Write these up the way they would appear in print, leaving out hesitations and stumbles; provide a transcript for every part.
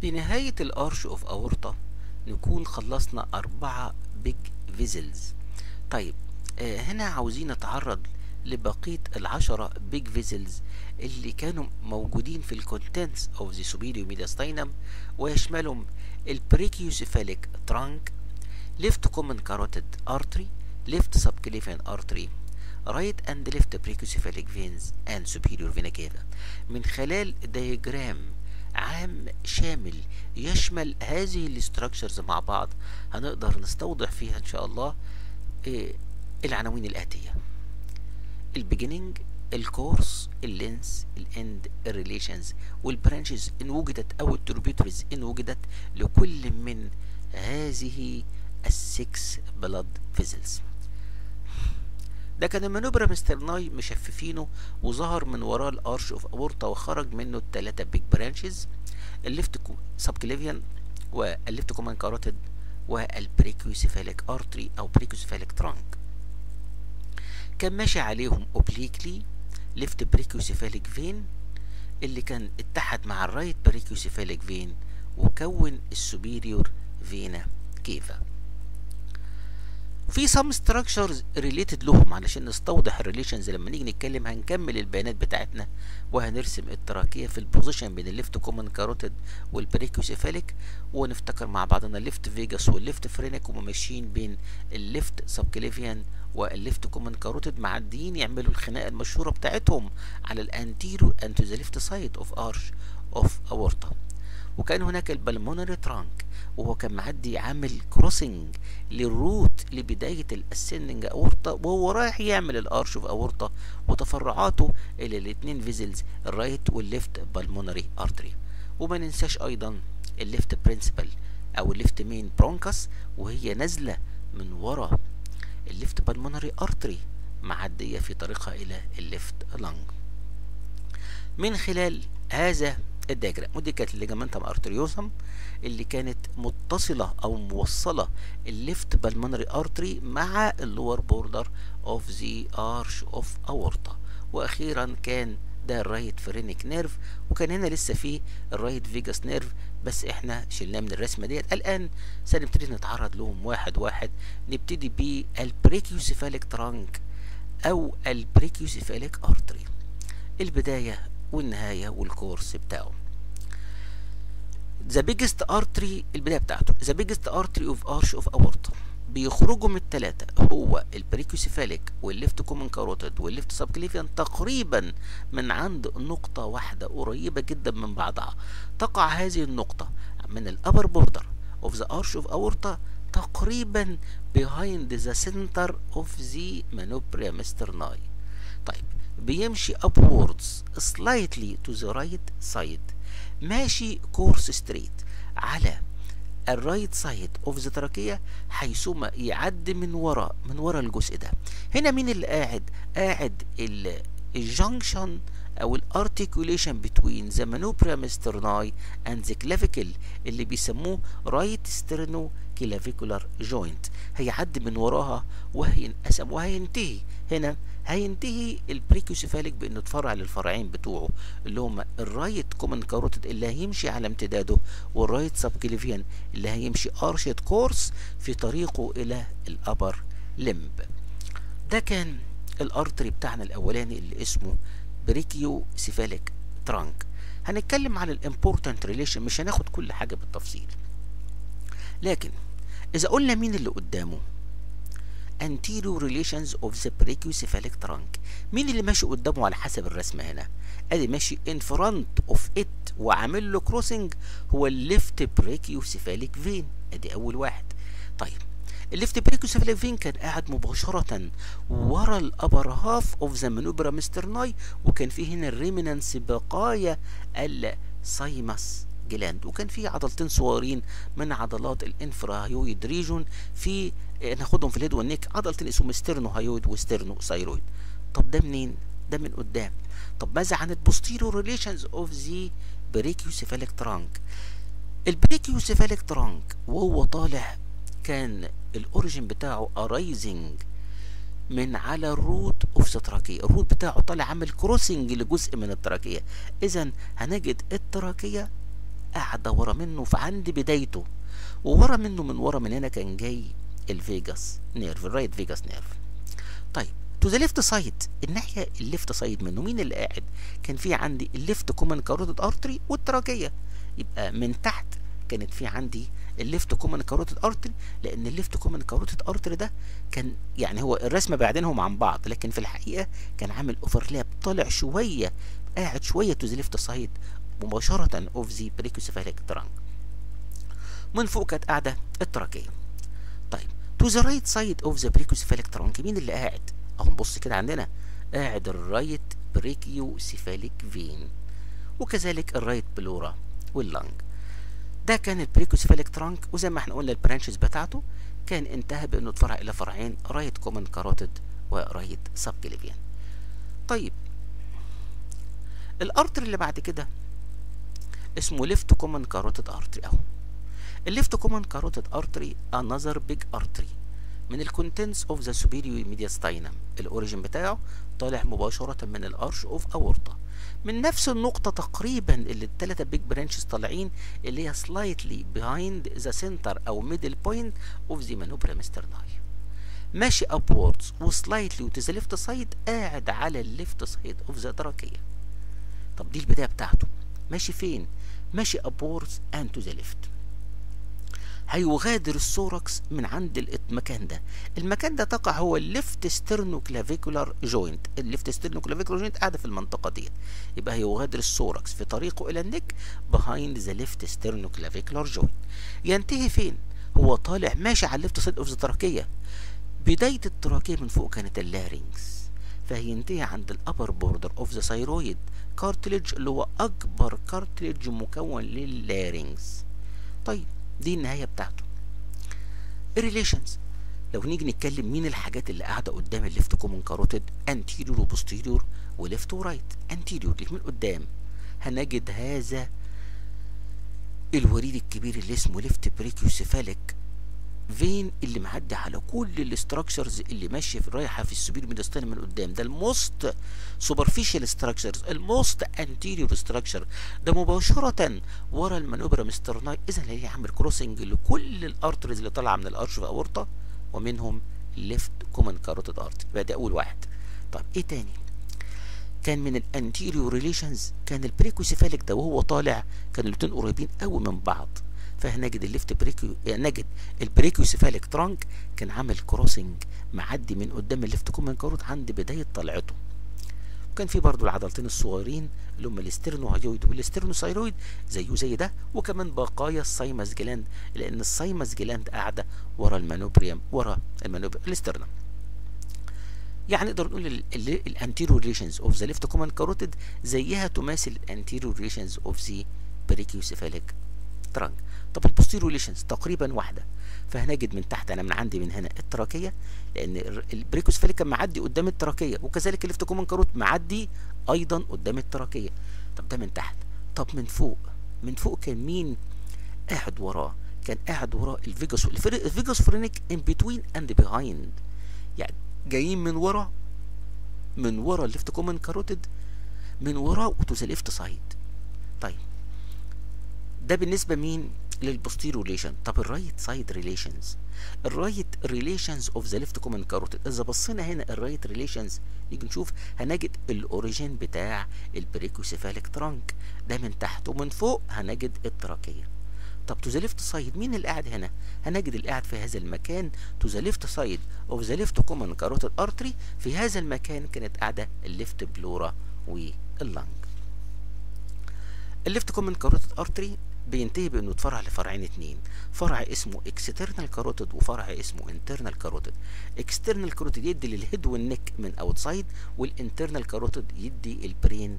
لنهاية الأرش أوف أورطة نكون خلصنا 4 بيج فيزلز. طيب هنا عاوزين نتعرض لبقية ال10 بيج فيزلز اللي كانوا موجودين في الكونتنتس اوف ذا superior mediastinum، ويشملهم البريكيوسيفاليك ترانك، left common carotid artery, left subclavian artery, right and left brachiocephalic veins and superior vena cava. من خلال دياجرام عام شامل يشمل هذه الاستراكشرز مع بعض هنقدر نستوضح فيها ان شاء الله العناوين الآتية: البيجيننج، الكورس، اللينس، الاند، الريليشنز، والبرانشز ان وجدت او التروبيوتريز ان وجدت لكل من هذه السكس بلاد فيزلز. ده كان المانوبرا مسترناي مشففينه وظهر من وراه الارش اوف اورطه وخرج منه الثلاثه بيج برانشز: الليفت سبكليفيان والليفت كومان كاروتيد والبريكيوسيفاليك ارتري او بريكيوسيفاليك ترانك. كان ماشي عليهم اوبليكلي ليفت بريكيوسيفاليك فين اللي كان اتحد مع الرايت بريكيوسيفاليك فين وكون السوبيريور فينا كيفا. في some structures related لهم علشان نستوضح الريليشنز. لما نيجي نتكلم هنكمل البيانات بتاعتنا وهنرسم التراكية في البوزيشن بين الليفت كومن كاروتيد والبريكيوسيفاليك، ونفتكر مع بعضنا الليفت فيجاس والليفت فرينك وهم ماشيين بين الليفت سبكليفيان والليفت كومن كاروتيد معديين يعملوا الخناقة المشهورة بتاعتهم على الانتيرو انتو ذا ليفت سايد اوف ارش اوف اورتا. وكان هناك البلمونري ترانك وهو كان معدي عامل كروسنج للروت لبداية الاسندنج اورطة وهو رايح يعمل الارش اوف اورطة وتفرعاته الى الاتنين فيزلز الرايت والليفت بالمونري ارتري. وما ننساش ايضا الليفت برنسبل او الليفت مين برونكس وهي نازلة من ورا الليفت بالمونري ارتري معدية في طريقها الى الليفت لانج. من خلال هذا الدياجرام ودي كانت الليجامنتم ارتريوسم اللي كانت متصله او موصله الليفت بالمونري ارتري مع اللور بوردر اوف ذا ارش اوف اورتا. واخيرا كان ده الرايت فرينيك نيرف، وكان هنا لسه فيه الرايت فيجاس نيرف بس احنا شلناه من الرسمه ديت. الان سنبتدي نتعرض لهم واحد واحد. نبتدي بالبريكيوسيفاليك ترانك او البريكيوسيفاليك ارتري، البدايه والنهاية والكورس بتاعه. The biggest artery البداية بتاعته the biggest artery of arch of aorta بيخرجوا من الثلاثة هو البريكيوسيفاليك والليفت كومن كاروتيد والليفت سبكليفيان تقريبا من عند نقطة واحدة قريبة جدا من بعضها. تقع هذه النقطة من الأبر بوردر of the arch of aorta تقريبا behind the center of the manubrium sterni. طيب بيمشي upwards slightly to the right side، ماشي كورس ستريت على الرايت سايد اوف ذا تراكية حيثما يعدي من ورا الجزء ده. هنا مين اللي قاعد الجنكشن او الارتيكوليشن بتوين ذا manubrium sterni and the clavicle اللي بيسموه رايت سترنو كلافيكولار جوينت. هيعدي من وراها وهينقسم وهينتهي هنا. هينتهي البريكيوسيفاليك بانه اتفرع للفرعين بتوعه اللي هما الرايت كومن كاروتيد اللي هيمشي على امتداده والرايت سبكليفيان اللي هيمشي ارشد كورس في طريقه الى الابر لمب. ده كان الارتري بتاعنا الاولاني اللي اسمه بريكيوسيفاليك ترانك. هنتكلم عن الامبورتنت ريليشن، مش هناخد كل حاجه بالتفصيل، لكن اذا قلنا مين اللي قدامه anterior relations of the brachiocephalic trunk، مين اللي ماشي قدامه على حسب الرسمه هنا؟ ادي ماشي in front of it وعامل له كروسنج هو الليفت بريكيوسيفاليك فين، ادي اول واحد. طيب الليفت بريكيوسيفاليك فين كان قاعد مباشره ورا الابر هاف اوف ذا manubrium sterni، وكان فيه هنا الريمنانس بقايا السايمس جلاند، وكان فيه عضلتين صغيرين من عضلات الانفراهيويد ريجون في ناخدهم في الهيد والنيك، عضلتين اسمهم ستيرنو هايويد وستيرنو سايرويد. طب ده منين؟ ده من قدام. طب ماذا عن البوستيريور ريليشنز اوف ذا بريكيوسيفاليك ترانك؟ البريكيوسيفاليك ترانك وهو طالع كان الاوريجين بتاعه ارايزنج من على الروت اوف ذا تراكيه. الروت بتاعه طالع عامل كروسنج لجزء من التراكيه. اذا هنجد التراكيه قاعده ورا منه فعند بدايته، وورا منه من ورا من هنا كان جاي الفيجاس نيرف، الرايت فيجاس نيرف. طيب تو ذا ليفت سايد، الناحيه الليفت سايد منه مين اللي قاعد؟ كان في عندي الليفت كومن كاروتيد ارتري والتراكيه. يبقى من تحت كانت في عندي الليفت كومن كاروتيد ارتري، لان الليفت كومن كاروتيد ارتري ده كان يعني هو الرسمه بعدينهم عن بعض، لكن في الحقيقه كان عامل اوفرلاب، طالع شويه قاعد شويه تو ذا ليفت سايد مباشره اوف ذا بريكوسيفاليك ترانك. من فوق كانت قاعده التراكيه. طيب تو ذا رايت سايد اوف ذا بريكوسيفاليك ترانك مين اللي قاعد؟ اهو نبص كده عندنا قاعد الرايت بريكيوسيفاليك فين، وكذلك الرايت بلورا واللنج. ده كان البريكوسيفاليك ترانك، وزي ما احنا قلنا البرانشز بتاعته كان انتهى بانه اتفرع الى فرعين، رايت كومن كاروتيد ورايت سب كليفيان. طيب الارتر اللي بعد كده اسمه ليفت كومن كاروتيد ارتري. اهو الليفت كومن كاروتيد ارتري انذر بيج ارتري من الكونتنتس اوف ذا سوبيريور ميدياستاينم، الاوريجين بتاعه طالع مباشره من الارش اوف اورتا، من نفس النقطه تقريبا اللي الثلاثه بيج برانشز طالعين، اللي هي سلايتلي بيهايند ذا سنتر او ميدل بوينت اوف ذا مانوبرام سترناي، ماشي ابوردز وسلايتلي وتو ذا ليفت سايد، قاعد على الليفت سايد اوف ذا تراكيه. طب دي البدايه بتاعته، ماشي فين؟ ماشي ابوردز اند تو ذا ليفت. هيغادر السوركس من عند المكان ده، المكان ده تقع هو الليفت ستيرنو كلافيكولار جوينت، الليفت ستيرنو كلافيكولار جوينت قاعده في المنطقه ديت. يبقى هيغادر السوركس في طريقه الى النك behind the left sternoclavicular joint. ينتهي فين؟ هو طالع ماشي على الليفت سايد اوف ذا تراكيه، بدايه التراكيه من فوق كانت اللارينكس، فهينتهي عند الابر بوردر اوف ذا ثايرويد كارتليج اللي هو اكبر كارتليج مكون لللارينكس. طيب دي النهايه بتاعته. الريليشنز، لو نيجي نتكلم مين الحاجات اللي قاعده قدام الليفت كومن كاروتيد، انتيريور وبوستيريور وليفت ورايت. انتيريور اللي من قدام هنجد هذا الوريد الكبير اللي اسمه ليفت بريكيوسيفاليك فين، اللي معدي على كل الاستراكشرز اللي ماشيه في رايحه في السوبير ميدياستاينم من قدام. ده الموست سوبرفيشال ستراكشرز، الموست انتيريور ستراكشر، ده مباشره ورا المانوبرام سترناي. اذا هي عامل كروسنج لكل الارتريز اللي طالعه من الارش في اورتا، ومنهم الليفت كومن كاروتيد ارتري. يبقى ده اول واحد. طيب ايه تاني؟ كان من الانتيريور ريليشنز كان البريكوسيفاليك ده وهو طالع كان الاتنين قريبين قوي من بعض، فهنجد الليفت نجد البريكوسيفاليك ترانك كان عامل كروسنج معدي من قدام الليفت كومن كاروت عند بدايه طلعته. وكان في برضو العضلتين الصغيرين اللي هم الاسترنوهايويد والاسترنوثايرويد زيه زي ده، وكمان بقايا السايمس جلاند، لان السايمس جلاند قاعده ورا المانوبريم، ورا الاسترنم. يعني نقدر نقول الانتيريور ريليشنز اوف ذا ليفت كومن كاروتيد زيها تماثل الانتيريور ريليشنز اوف ذا بريكيوسيفاليك ترانك. طب البوستيريور ريليشنز تقريبا واحده، فهنجد من تحت انا من عندي من هنا التراكيه، لان البريكوسيفاليك كان معدي قدام التراكيه، وكذلك الليفت كومن كاروت معدي ايضا قدام التراكيه. طب ده من تحت. طب من فوق، من فوق كان مين قاعد وراه؟ كان قاعد وراه الفيجاس فرينيك ان بتوين اند بيهايند، يعني جايين من ورا، من ورا الليفت كومن كاروتيد، من وراه وتو ذا ليفت سايد. طيب ده بالنسبه مين؟ للبوستيريور ريليشن. طب الرايت سايد ريليشنز، الرايت ريليشنز اوف ذا ليفت كومن كاروتيد، اذا بصينا هنا الرايت ريليشنز نيجي نشوف هنجد الاوريجين بتاع البريكوسيفاليك ترانك ده من تحت، ومن فوق هنجد التراكيه. طب تو ذا ليفت سايد مين اللي قاعد هنا؟ هنجد اللي قاعد في هذا المكان تو ذا ليفت سايد اوف ذا ليفت كومن كاروتيد ارتري، في هذا المكان كانت قاعده الليفت بلورا واللنج. الليفت كومن كاروتيد ارتري بينتهي بانه يتفرع لفرعين اتنين، فرع اسمه اكسترنال كاروتيد وفرع اسمه انترنال كاروتيد. اكسترنال كاروتيد يدي للهيد والنك من اوتسايد، والانترنال كاروتيد يدي البرين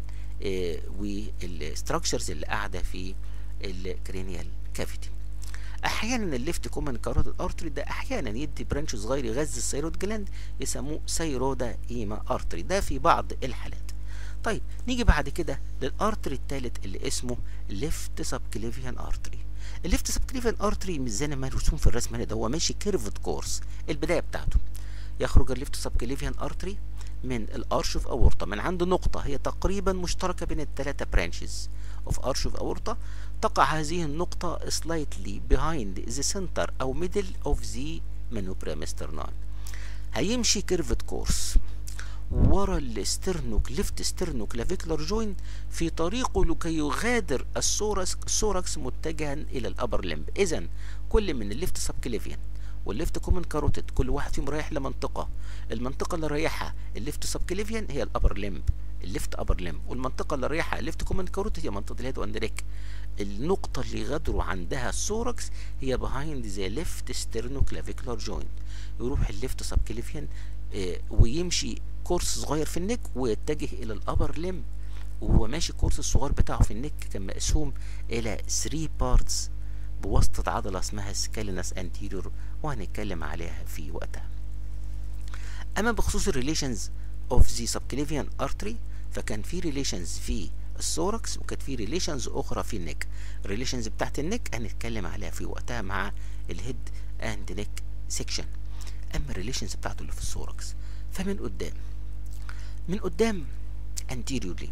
والستراكشرز اللي قاعده في الكرينيال كافيتي. احيانا الليفت كومن كاروتيد ارتري ده احيانا يدي برانش صغير يغذي الثايرويد جلاند يسموه ثايرودا ايما ارتري، ده في بعض الحالات. طيب نيجي بعد كده للارتري الثالث اللي اسمه ليفت سبكليفيان ارتري. الليفت سبكليفيان ارتري مش زي ما مرسوم في الرسم هنا، ده هو ماشي كيرفد كورس. البدايه بتاعته يخرج الليفت سبكليفيان ارتري من الارش اوف اورتا، من عند نقطه هي تقريبا مشتركه بين الثلاثه برانشز اوف ارش اوف اورتا، تقع هذه النقطة slightly behind the center أو middle of the manubrium sternum. هيمشي كيرفت كورس ورا ليفت ستيرنو كلافيكولار جوينت في طريقه لكي يغادر السوركس متجها الى الابر لمب. اذا كل من الليفت سبكليفيان والليفت كومن كاروتيد كل واحد فيهم رايح لمنطقه، المنطقه اللي رايحها الليفت سبكليفيان هي الابر لمب، الليفت ابر لمب، والمنطقه اللي رايحها الليفت كومن كاروتيد هي منطقه الهيد واند نيك. النقطه اللي غادروا عندها السوركس هي behind the left sternoclavicular joint. يروح الليفت سبكليفيان ويمشي كورس صغير في النك ويتجه الى الابر لم، وهو ماشي الكورس الصغير بتاعه في النك كان مقسوم الى 3 بارتس بواسطة عضلة اسمها سكالينس انتيريور وهنتكلم عليها في وقتها. اما بخصوص الريليشنز اوف ذا سبكليفيان ارتري فكان في ريليشنز في السوركس وكانت في ريليشنز اخرى في النك. الريليشنز بتاعت النك هنتكلم عليها في وقتها مع الهيد اند نيك سيكشن. اما الريليشنز بتاعته اللي في السوركس فمن قدام anteriorly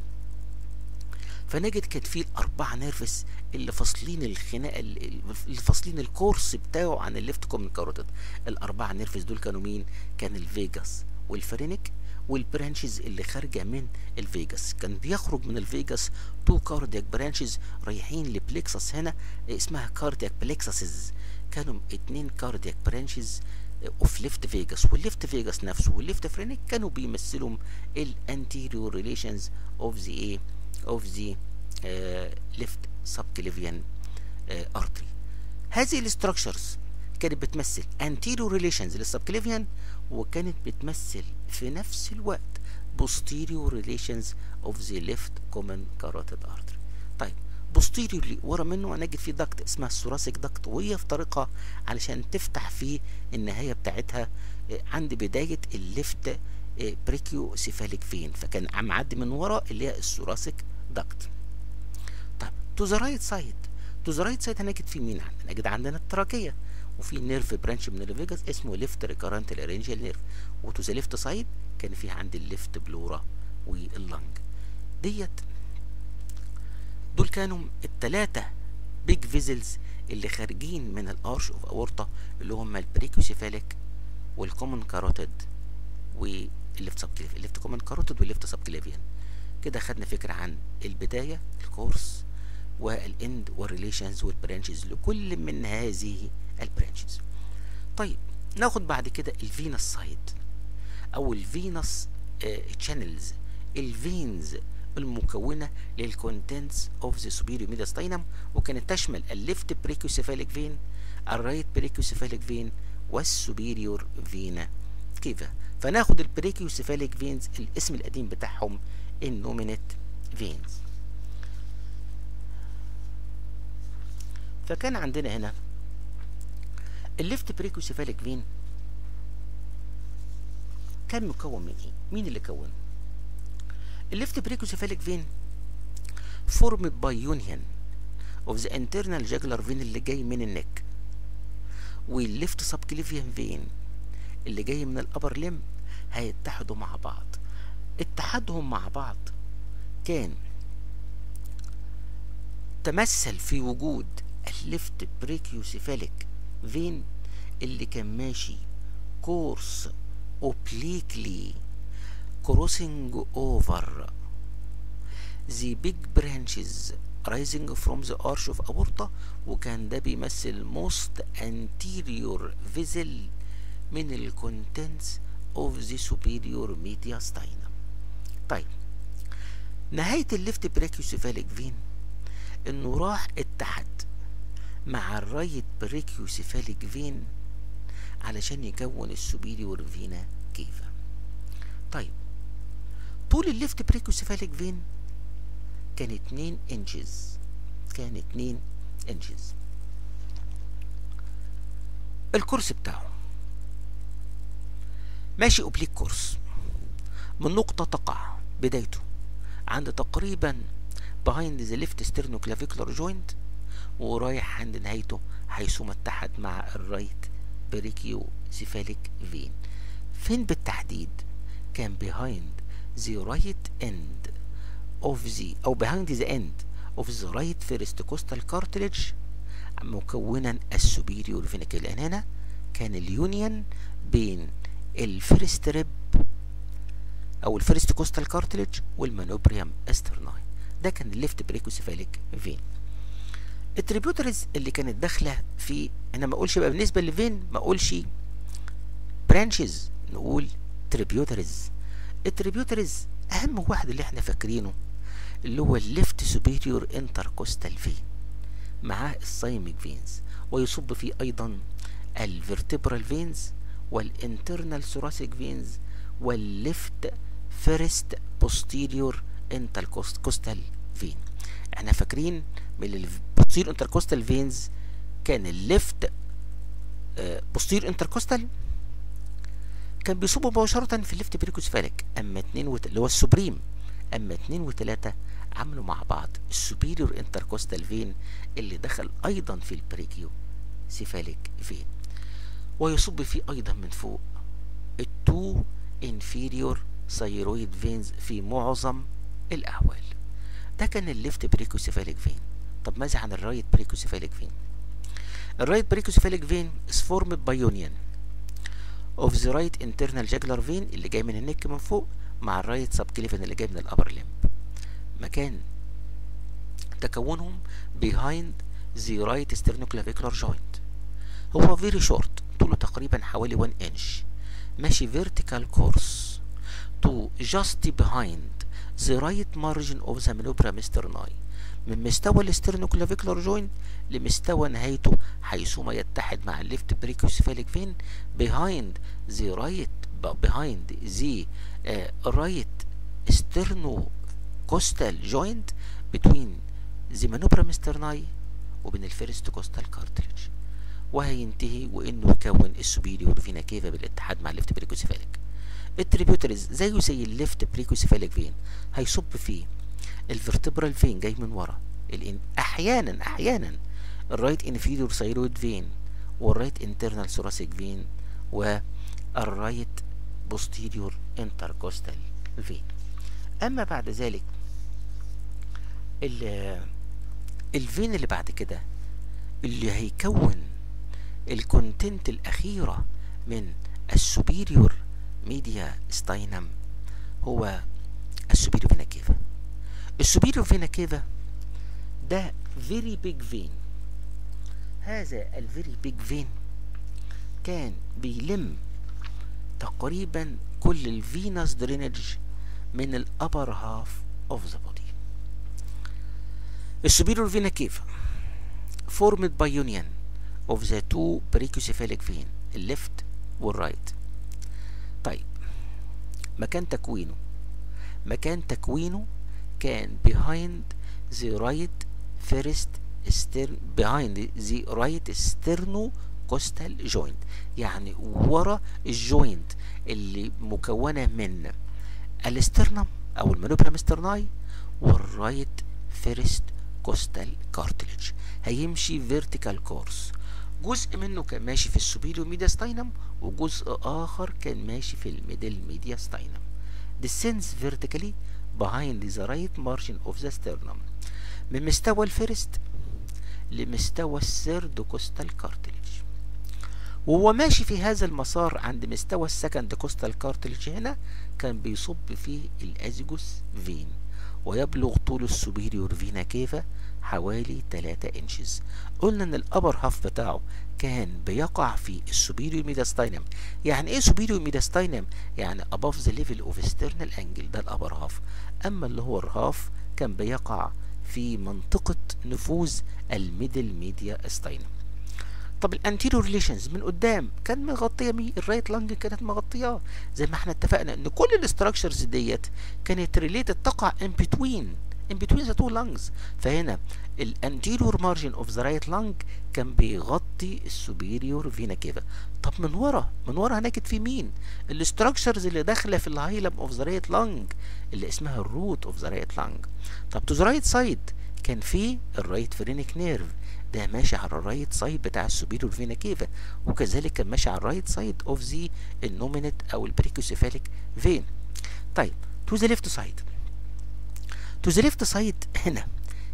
فنجد كانت فيه الاربعه نيرفس اللي فاصلين الخناقه اللي فاصلين الكورس بتاعه عن الليفت كومن كاروتيد. الاربعه نيرفس دول كانوا مين؟ كان الفيجاس والفرينك والبرانشز اللي خارجه من الفيجاس. كان بيخرج من الفيجاس 2 كاردياك برانشز رايحين لبليكسس هنا اسمها كاردياك بليكسسز. كانوا 2 كاردياك برانشز اوف ليفت فيجاس، والليفت فيجاس نفسه والليفت فرينك كانوا بيمثلوا الانتيريور ريليشنز اوف ذا ايه اوف ذا ليفت سبكليفيان ارتري. هذه الاستراكشرز كانت بتمثل anterior relations للسبكليفيان وكانت بتمثل في نفس الوقت posterior relations of the left common carotid artery. طيب posteriorly ورا منه هنجد في دكت اسمها الثوراسيك دكت وهي في طريقها علشان تفتح في النهاية بتاعتها عند بداية الليفت بريكيو سيفاليك فين، فكان معدي من ورا اللي هي الثوراسيك دكت. طيب to the right side هنجد في مين؟ هنجد عندنا التراكية وفي نيرف برانش من الفيجاس اسمه ليفت ريكارنت لارنجيال نيرف، وتو ذا ليفت سايد كان في عندي الليفت بلورا واللنج. دول كانوا الثلاثة بيج فيزلز اللي خارجين من الارش اوف اورتا اللي هم البريكوسيفاليك والكومن كاروتيد والليفت سبكليفيان، الليفت كومن كاروتيد والليفت سبكليفيان. كده خدنا فكرة عن البداية الكورس والاند والريليشنز والبرانشز لكل من هذه البرانشز. طيب ناخد بعد كده الفينس سايد او الفينس تشانلز، الفينز المكونه للكونتنتس اوف ذا سوبيريور ميدياستاينم، وكانت تشمل الليفت بريكوسيفاليك فين، الرايت بريكوسيفاليك فين، والسوبيريور فينا كيفا. فناخد البريكوسيفاليك فينز الاسم القديم بتاعهم النومينيت فينز. فكان عندنا هنا الليفت بريكوسيفاليك فين كان مكون من ايه؟ مين اللي كونه؟ الليفت بريكوسيفاليك فين formed by union of the internal jugular vein اللي جاي من النك والليفت سبكليفيان فين اللي جاي من الابر لم هيتحدوا مع بعض. اتحادهم مع بعض كان تمثل في وجود الليفت بريكوسيفاليك فين اللي كان ماشي كورس obliquely crossing over the big branches rising from the arch of aorta، وكان ده بيمثل most anterior vessel من ال contents of the superior mediastinum. طيب نهاية الليفت بريكوسيفاليك فين انه راح اتحد مع الرايت بريكوسيفاليك فين علشان يكون السوبيريور فينا كيفا. طيب طول الليفت بريكوسيفاليك فين كان 2 انشز، كان 2 انشز. الكورس بتاعه ماشي اوبليك كورس من نقطة تقع بدايته عند تقريبا behind the left sternoclavicular joint ورايح عند نهايته حيثما اتحد مع الرايت بريكيوسيفاليك فين. فين بالتحديد؟ كان behind the right end of the أو behind the end of the right first costal cartilage مكونا السوبيريور فينا كيفا. لان هنا كان اليونيون بين الفيرست ريب او الفيرست كوستال كارتليج والمانوبريم استرناي. ده كان الليفت بريكوسيفاليك فين. التريبيوتريز اللي كانت داخله في، انا ما اقولش بقى بالنسبه للفين، ما اقولش برانشز، نقول تريبيوتريز. التريبيوتريز اهم واحد اللي احنا فاكرينه اللي هو الليفت سوبيريور انتركوستال فين معاه السايميك فينز، ويصب فيه ايضا الفيرتبرال فينز والانترنال ثوراسيك فينز والليفت فيرست بوستيريور انتركوستال فين. احنا فاكرين من البوستيريور انتركوستال فينز كان الليفت بوستيريور انتركوستال كان بيصب مباشرة في الليفت بريكوسفاليك، اما 2 اللي هو السوبريم، اما 2 و3 عملوا مع بعض السوبيريور انتركوستال فين اللي دخل ايضا في البريكيو سيفاليك فين، ويصب فيه ايضا من فوق التو انفيريور ثايرويد فينز في معظم الاحوال. ده كان الليفت بريكوسيفاليك فين. طب ماذا عن الرايت بريكوسيفاليك فين؟ الرايت بريكوسيفاليك فين is formed by union of the right internal jugular vein اللي جاي من النك من فوق مع الرايت سبكليفين اللي جاي من الابر لمب. مكان تكونهم behind the right sternoclavicular joint. هو very short، طوله تقريبا حوالي 1 inch، ماشي vertical course to just behind the right margin of the manubrium sterni، من مستوى الاسترنوكلافيكولار جوينت لمستوى نهايته حيثما يتحد مع الليفت بريكوسيفاليك فين behind the right sternocostal joint between the manubrium sterni وبين الفيرست كوستال كارتليج، وهينتهي وانه يكون السوبيريور فينا كيفا بالاتحاد مع الليفت بريكوسيفاليك. التريبيوتريز زيه زي الليفت بريكوسيفاليك فين، هيصب فيه الفرتبرال فين جاي من ورا، احيانا الرايت انفيريور ثايرويد فين والرايت انترنال ثوراسيك فين والرايت بوستيريور انتركوستال فين. اما بعد ذلك الفين اللي بعد كده اللي هيكون الكونتنت الاخيره من السوبيريور ميديا ستاينم هو السوبيريور فينا كيفا. السوبيريور فينا كيفا ده فيري بيج فين. هذا الفيري بيج فين كان بيلم تقريبا كل الفينوس درينج من الابر هاف اوف ذا بودي. السوبيريور فينا كيفا formed by union of the two brachiocephalic vein الليفت والرايت. طيب مكان تكوينه كان behind the right sternocostal joint، يعني ورا الجوينت اللي مكونه من الاسترنم او المانوبريم سترناي والرايت فيرست كوستال كارتليج. هيمشي فيرتيكال كورس، جزء منه كان ماشي في السوبيريور ميديا ستاينم وجزء اخر كان ماشي في الميدل ميديا ستاينم. descends vertically behind the right margin of the sternum من مستوى الفيرست لمستوى الثيرد كوستال كارتليج، وهو ماشي في هذا المسار عند مستوى السكند كوستال كارتليج هنا كان بيصب فيه الازيجوس فين، ويبلغ طول السوبيريور فينا كيفا حوالي 3 انشز. قلنا ان الابر هاف بتاعه كان بيقع في السوبيريور ميداستاينم. يعني ايه سوبيريور ميداستاينم؟ يعني above the level of external angle، ده الابر هاف. اما اللي هو الهاف كان بيقع في منطقة نفوذ الميدل ميديا ستاينم. طب الانتيريور ريليشنز من قدام كان مغطيه مين؟ الرايت لانج كانت مغطياه، زي ما احنا اتفقنا ان كل الاستراكشرز ديت كانت ريليتد تقع in between the two lungs. فهنا الانتيريور مارجن اوف ذا رايت لانج كان بيغطي السوبيريور فينا كيفا. طب من ورا هنجد في مين؟ الاستراكشرز اللي داخله في الهايلم اوف ذا رايت لانج اللي اسمها الروت اوف ذا رايت لانج. طب تو ذا رايت سايد كان في الرايت فرينيك نيرف، ده ماشي على الرايت سايد بتاع السوبيريور فينا كيفا، وكذلك كان ماشي على الرايت سايد اوف ذا النومينت او البريكوسيفاليك فين. طيب تو ذا ليفت سايد هنا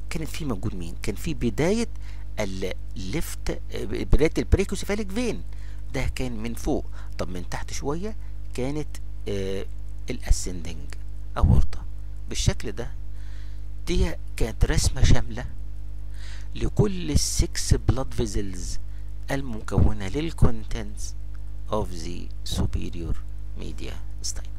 كانت في موجود مين؟ كان في بداية الليفت، بداية البريكوسيفاليك فين، ده كان من فوق. طب من تحت شوية كانت الاسندنج اورطة بالشكل ده. دي كانت رسمة شاملة لكل السكس بلاد فيزلز المكونة للكونتنتس of the superior media style.